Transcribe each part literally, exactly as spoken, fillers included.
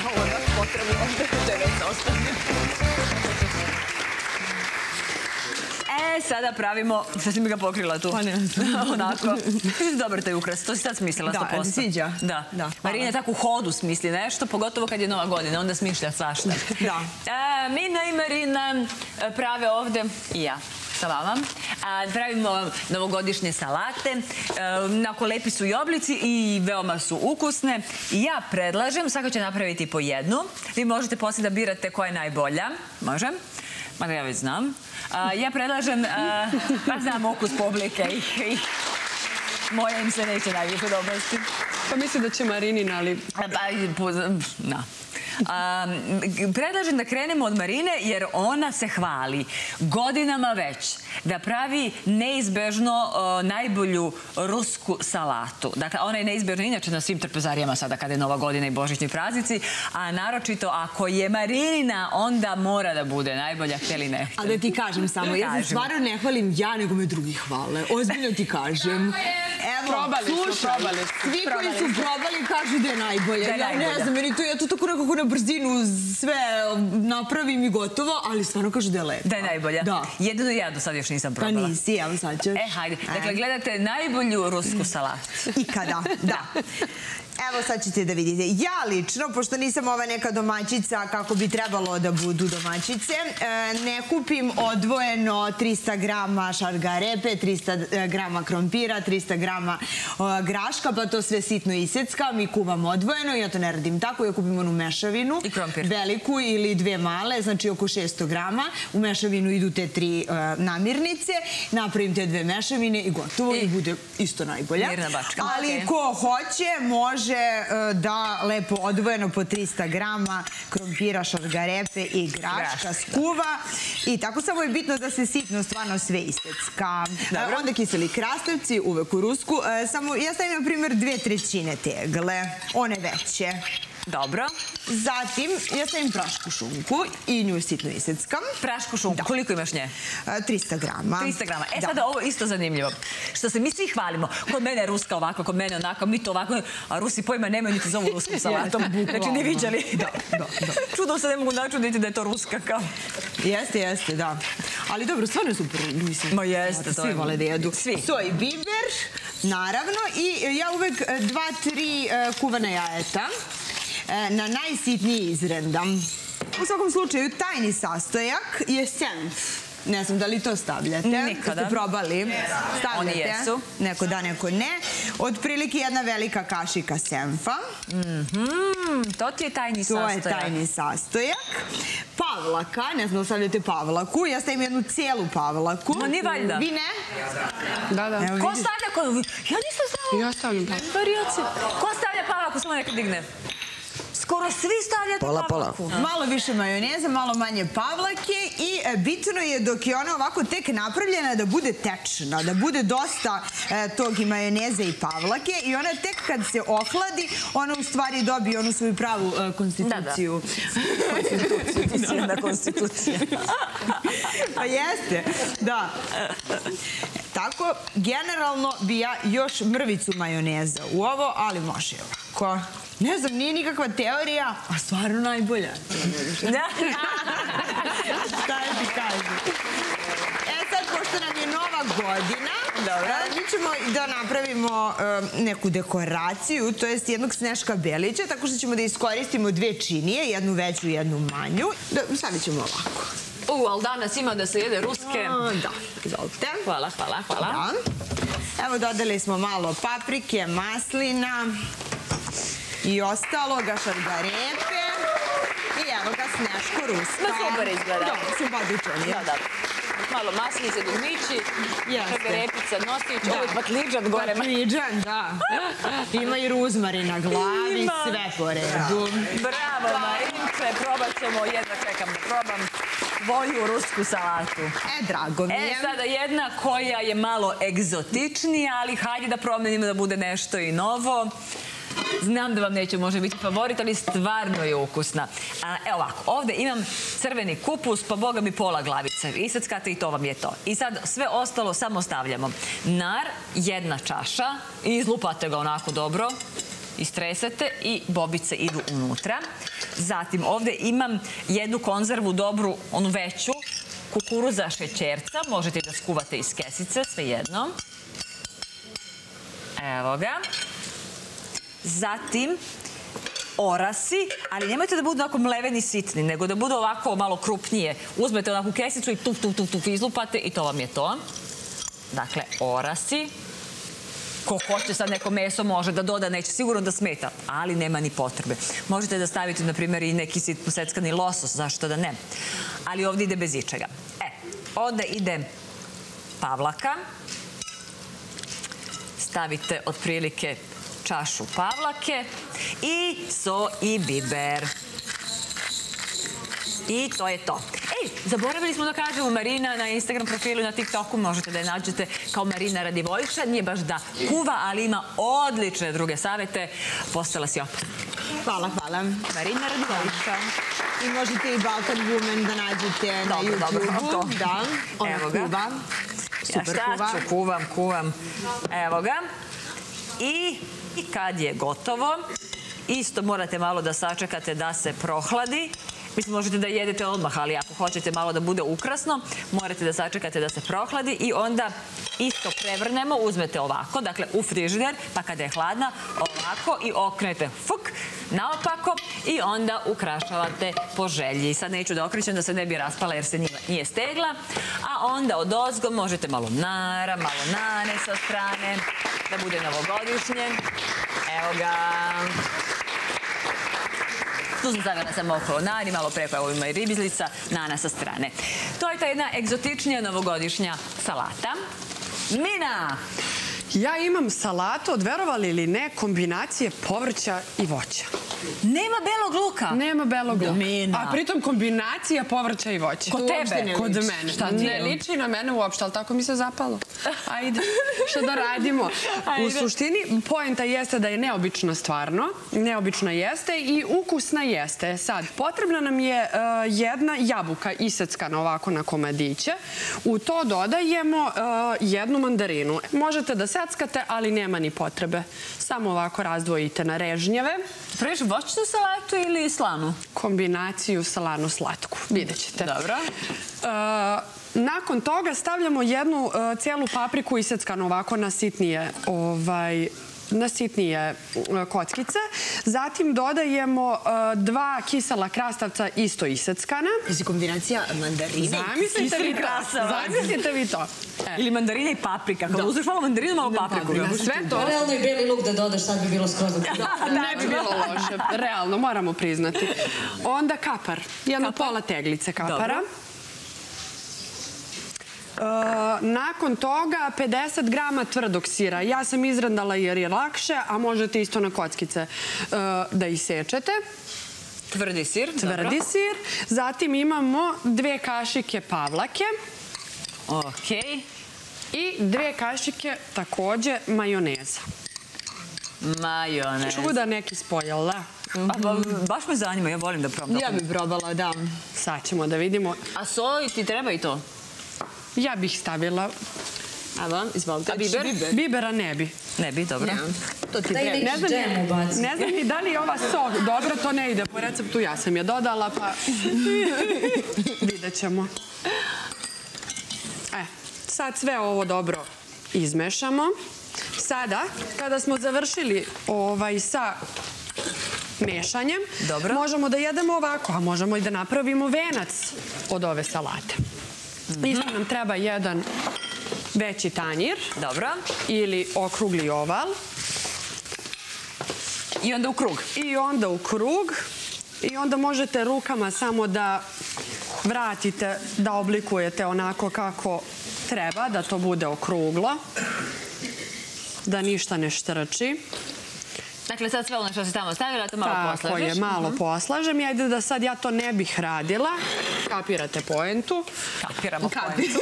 ovo je baš potrebno, ovdje to je već ostavljeno. E, sada pravimo, sad si mi ga pokrila tu. Pa ne. Onako. Dobar taj ukras, to si sad smislila sto posto. Da, ti sviđa? Da. Marina je tako u hodu smisli nešto, pogotovo kad je Nova godina, onda smišlja svašta. Da. Mina i Marina prave ovde, i ja sa vama, pravimo novogodišnje salate. Onako lepi su i oblici i veoma su ukusne. I ja predlažem, svako će napraviti po jednu. Vi možete poslije da birate koja je najbolja. Može? Mada ja već znam. Ja predlažem, pa znam ukus publike i moje im se neće najviše dobasti. Pa mislim da će Marinina, ali... Da. Predlažem da krenemo od Marine jer ona se hvali godinama već da pravi neizbežno najbolju rusku salatu. Dakle, ona je neizbežna inače na svim trpezarijama sada kada je Nova godina i božićni praznici, a naročito ako je Marinina, onda mora da bude najbolja, htjeli ne htjeli. A da ti kažem samo, ja se stvarno ne hvalim ja, nego me drugi hvale. Ozbiljno ti kažem. Evo, slušaj, svi koji su probali kažu da je najbolja. Ja ne znam, meni to je to tako nekako na brzinu sve napravim i gotovo, ali stvarno kažu da je lepa. Da je najbolja. Da. Jedino ja do sad još nisam probala. Pa nisi, evo sad ćeš. E, hajde. Dakle, gledate najbolju rusku salatu. Ikada, da. Evo sad ćete da vidite. Ja lično, pošto nisam ova neka domaćica kako bi trebalo da budu domaćice, ne kupim odvojeno trista grama šargarepe, trista grama krompira, trista grama graška, pa to sve sitno iseckam i kuvam odvojeno. Ja to ne radim tako, ja kupim onu mešavinu, veliku ili dve male, znači oko šesto grama. U mešavinu idu te tri namirnice, napravim te dve mešavine i gotovo i bude isto najbolja. Ali ko hoće, može da lepo odvojeno po trista grama krompira, šargarepe i graška skuva. I tako samo je bitno da se sitno stvarno sve isecka. Onda kiseli krastavci, uvek u rusku. Samo ja stavim na primjer dve trećine tegle, one veće. Dobro. Zatim, ja stavim prašku šunku i nju sitno iseckam. Prašku šunku, koliko imaš nje? trista grama. trista grama. E sada ovo isto zanimljivo. Što se mi svi hvalimo. Kod mene je ruska ovako, kod mene onako, mi to ovako, a Rusi pojma nemaju niti za ovu rusku salatom. Znači, ne viđali. Da, da, da. Čudom se ne mogu načuditi da je to ruska kao. Jeste, jeste, da. Ali dobro, stvarno je super, mislim. Ma jeste, to je. Svi vole da jedu. Svi. Soj biber, naravno, i ja uvek dva, tri kuvana jajeta na najsitniji izrendam. U svakom slučaju, tajni sastojak je senf. Ne znam da li to stavljate. Nikada. Ste probali? Stavljate. Oni jesu. Neko da, neko ne. Otprilike jedna velika kašika senfa. To ti je tajni sastojak. To je tajni sastojak. Pavlaka, ne znam da stavljate pavlaku. Ja stavim jednu cijelu pavlaku. Ma nije valjda. Vi ne? Da, da. Ko stavlja? Ja nisam stavila. Ja stavljam pavlaku. Ko stavlja pavlaku? Samo neka digne. Skoro svi stavljate pavlaku. Malo više majoneza, malo manje pavlake i bitno je dok je ona ovako tek napravljena da bude tečna, da bude dosta tog i majoneza i pavlake i ona tek kad se ohladi, ona u stvari dobije onu svoju pravu konstituciju. Konstitucija na konstitucija. Pa jeste, da. Tako, generalno bi ja još mrvicu majoneza u ovo, ali može ovako. Ne znam, nije nikakva teorija, a stvarno najbolja. Šta je ti kažem? E sad, pošto nam je Nova godina, mi ćemo da napravimo neku dekoraciju, to jest jednog Sneška Belića, tako što ćemo da iskoristimo dve činije, jednu veću i jednu manju. Stavit ćemo ovako. U, ali danas ima da se jede ruske. Da, izvolite. Hvala, hvala, hvala. Evo, dodali smo malo paprike, maslina i ostaloga, šargarepe i evo ga Sneško ruska. Ma super izgleda. Da, simpatičan je. Da, da. Malo maslice, dugmići, šargarepica, nosić, ovo je patliđan gore. Patliđan, da. Ima i ruzmarin na glavi, sve po redu. Bravo, Marinče, probat ćemo, jedva čekam da probam tvoju rusku salatu. E, drago mi je. E, sada jedna koja je malo egzotičnija, ali hajde da promenimo da bude nešto i novo. Znam da vam neće može biti favorit, ali stvarno je ukusna. Evo ovako, ovdje imam crveni kupus, pa boga mi pola glavice. Iseckate i to vam je to. I sad sve ostalo samo stavljamo. Nar, jedna čaša, i izlupate ga onako dobro. istresete i bobice idu unutra. Zatim ovde imam jednu konzervu dobru, onu veću, kukuruza šećerca. Možete da skuvate iz kesice, svejedno. Evo ga. Zatim orasi, ali nemojte da budu onako mleveni sitni, nego da budu ovako malo krupnije. Uzmete onakvu kesicu i tuf, tuf, tuf, tuf izlupate i to vam je to. Dakle, orasi. Ko hoće sad neko meso može da doda, neće sigurno da smeta, ali nema ni potrebe. Možete da stavite, na primjer, i neki sitno seckani losos, zašto da ne. Ali ovdje ide bez ičega. E, onda ide pavlaka. Stavite otprilike čašu pavlake i so i biber. I to je to. Ej, zaboravili smo da kažemo Marina na Instagram profilu i na TikToku. Možete da je nađete kao Marina Radivojša. Nije baš da kuva, ali ima odlične druge savete. Postala si opet. Hvala, hvala. Marina Radivojša. I možete i Balkan Woman da nađete na YouTube-u. Da, ona kuva. Super kuva. Šta ću, kuvam, kuvam. Evo ga. I kad je gotovo, isto morate malo da sačekate da se prohladi. Mislim, možete da jedete odmah, ali ako hoćete malo da bude ukrasno, morate da sačekate da se prohladi i onda isto prevrnemo, uzmete ovako, dakle u frižider, pa kada je hladna, ovako i okrenete fuk, naopako i onda ukrašavate po želji. Sad neću da okrećem da se ne bi raspala jer se nije stegla, a onda odozgo možete malo nara, malo nane sa strane, da bude novogodišnje. Evo ga. Tu sam stavila samo okolo nani, malo preko evo ima i ribizlica, nana sa strane. To je ta jedna egzotičnija novogodišnja salata. Mina! Ja imam salatu, od verovali ili ne, kombinacije povrća i voća. Nema belog luka? Nema belog luka. Mina. A pritom kombinacija povrća i voća. Kod tebe? Kod mene. Šta ti je? Ne liči na mene uopšte, ali tako mi se zapalo. Ajde, što da radimo? U suštini, poenta jeste da je neobična stvarno. Neobična jeste i ukusna jeste. Sad, potrebna nam je jedna jabuka iseckana ovako na komadiće. U to dodajemo jednu mandarinu. Možete da seckate, ali nema ni potrebe. Samo ovako razdvojite na režnjeve. Praviš voćnu salatu ili slanu? Kombinaciju salanu-slatku. Vidjet ćete. Dobro. Nakon toga stavljamo jednu cijelu papriku iseckanu ovako na sitnije na sitnije kockice. Zatim dodajemo dva kisela krastavca isto iseckana. Znači kombinacija mandarine i kiseli krastavac. Zamislite vi to. Ili mandarina i paprika. Kada uzmeš malo mandarinu, malo papriku. Sve to. Realno i beli luk da dodaš, sad bi bilo skroz od toga. Ne bi bilo loše. Realno, moramo priznati. Onda kapar. Jedno pola teglice kapara. Nakon toga pedeset grama tvrdog sira. Ja sam izrandala jer je lakše, a možete isto na kockice da isečete. Tvrdi sir. Tvrdi sir. Zatim imamo dve kašike pavlake. Okej. I dve kašike takođe majoneza. Majonez. Čuda neki spojel, da? Baš me zanima, ja volim da probam. Ja bih probala, da. Sad ćemo da vidimo. A soj ti treba i to? Ja bih stavila. Evo, izvolite. A biber? Bibera ne bi. Ne bi, dobro. To ti Daj treba. neki džem ubaci. Ne znam ni da li je ova sok dobra, to ne ide po receptu, ja sam je dodala, pa vidjet ćemo. E, sad sve ovo dobro izmešamo. Sada, kada smo završili sa mešanjem, možemo da jedemo ovako, a možemo i da napravimo venac od ove salate. Isto nam treba jedan veći tanjir. Dobro. Ili okrugli oval. I onda u krug. I onda u krug. I onda možete rukama samo da vratite, da oblikujete onako kako treba, da to bude okruglo. Da ništa ne štrči. Dakle, sad sve ono što si tamo stavila, to malo poslažeš. Tako je, malo poslažem. I ajde da sad ja to ne bih radila. Kapirate poentu. Kapiramo poentu.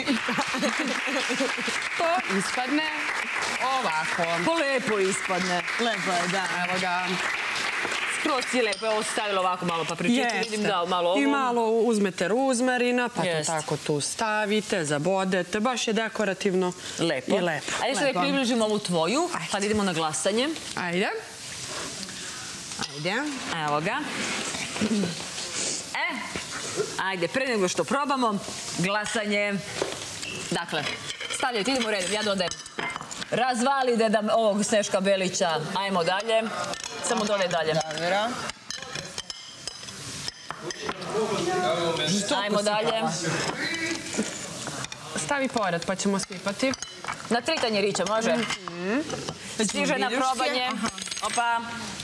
To ispadne ovako. Po lepo ispadne. Lepo je, da. Evo ga. Skroz si lepo. Ovo si stavila ovako malo papričicu. Vidim da malo ovo. I malo uzmete ruzmarina, pa to tako tu stavite, zabodete. Baš je dekorativno. Lepo. I lepo. Ajde sad da približimo ovu tvoju, pa da idemo na glasanje. Ajde. Ajde. Evo ga. E, ajde, pre nego što probamo, glasanje. Dakle, stavljajte, idemo u redu, ja dodajem. Razvali deda ovog Sneška Belića. Ajmo dalje. Samo dodaj dalje. Ajmo dalje. Stavi pored pa ćemo sipati. Na tri tanjirića, može? Stiže na probanje. Opa.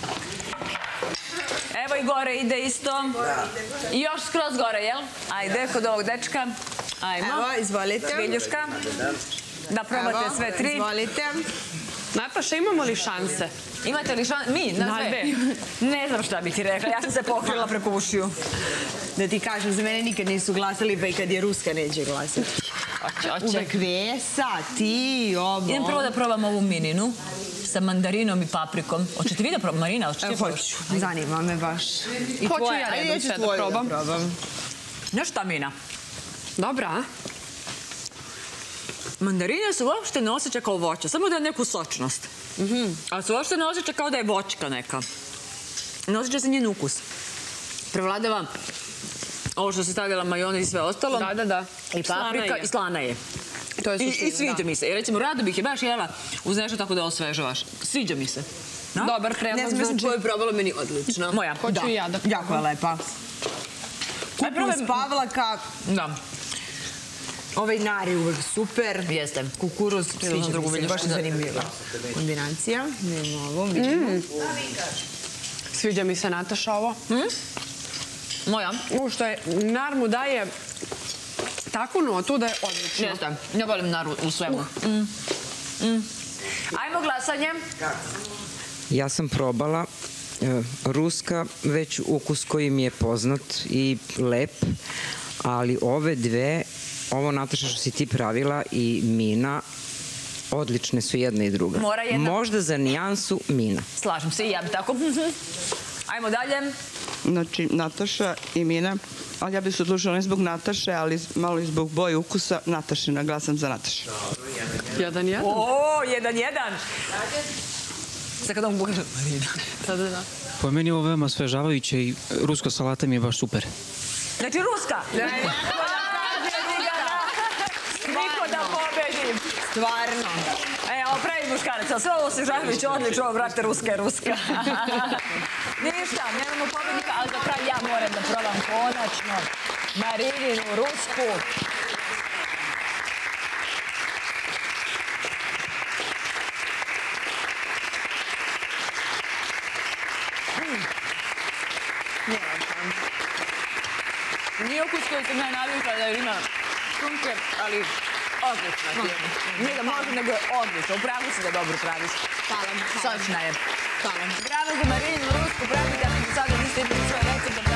Evo i gore ide isto. I još skroz gore, jel? Ajde, kod ovog dečka. Ajmo. Evo, izvolite. Viljuška. Da probate sve tri. Izvolite. Nataša, imamo li šanse? Imate li šanse? Mi, na sve? Ne znam šta bi ti rekla, ja sam se pokrila preko ušiju. Da ti kažem, za mene nikad nisu glasali, pa i kad je Ruska neće glasati. Oće, oće. Uvek Vesa, ti, ovo. Idem prvo da probam ovu mininu sa mandarinom i paprikom. Hoćete vi da probam, Marina? Hoćete E, ti probaš? hoću, zanima me baš. I Hoću tvoje, ja ajde, redom ću sve da tvoju probam. probam. Znaš šta, Mina? Dobra, a? Mandarine se uopšte ne osjeća kao voće, samo da je neku sočnost. Ali se uopšte ne osjeća kao da je voćka neka. Ne osjeća se njen ukus. Prevladava ovo što se stavljala majonez i sve ostalo. Da, da, da. I paprika i slana je. To je I, suština, I sviđa da. mi se. Jer recimo, rado bih je baš jela uz nešto tako da osvežavaš. Sviđa mi se. No? Dobar Ne predlog, znam, mislim, znači... tvoju probala meni odlično. Moja. Hoću i ja da probam. Jako je lepa. Kupus Pavlaka, Da. ovaj nari uvek super. Jeste. Kukuruz, sviđa drugu mi se, viljušku, baš je da. zanimljiva kombinacija. Nemo ovo, vidimo. Sviđa mi se, Nataša, ovo. Moja. U što je, nar mu daje takvu notu da je odlično. Jeste. Ja volim naru u svemu. Mm. Mm. Ajmo glasanje. Ja sam probala e, Ruska, već ukus koji mi je poznat i lep, ali ove dve, ovo Nataša što si ti pravila i Mina, odlične su jedna i druga. Mora jedna. Možda za nijansu Mina. Slažem se i ja bi tako. Ajmo dalje. Znači, Nataša i Mina, ali ja bih se odlučila ne zbog Nataše, ali malo i zbog boje ukusa Natašina, glasam za Natašu. Jedan, jedan. O, jedan, jedan. Sad kad on bude Marina. Da, da, da. Po meni je ovo veoma svežavajuće i ruska salata mi je baš super. Znači, Ruska. Niko da pobedi. Stvarno. E, ovo pravi muškarac, sve ovo se žaljujući odlično, ovo, brate, Ruska je Ruska. Ništa, nemamo pobednika, ali za kraj ja moram da probam konačno Marininu Rusku. Nije okus koji sam ja navikla da ima šunke, ali odlično je. Nije da može, nego je odlično. Upravo si da dobro praviš. Hvala. Sočna je. Hvala. Bravo za Marinu Rusku, pravite ako do sada niste imali svoj recept.